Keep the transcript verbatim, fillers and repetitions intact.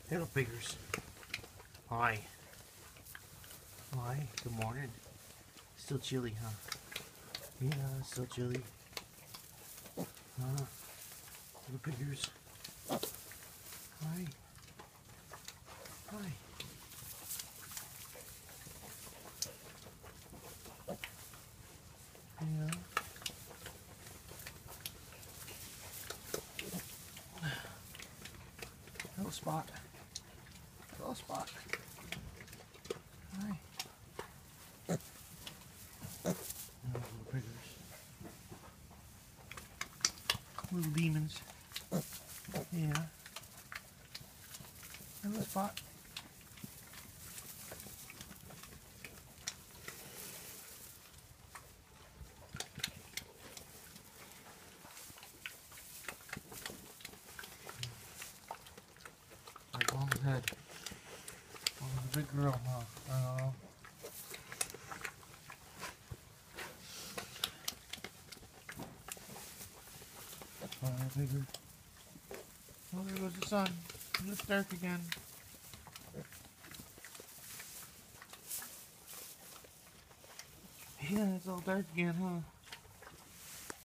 Hello, piggers. Hi. Hi. Good morning. Still chilly, huh? Yeah, still chilly. Huh? Little piggers. Hi. Hi. Yeah. Hello, Spot. Hello, Spot. Hi. Oh, little piggers. Little demons. Yeah. Hello, Spot. Like Mom's head. Mom's a big girl, huh? I don't know. Oh, bigger. Oh, there goes the sun. It's dark again. Yeah, it's all dark again, huh?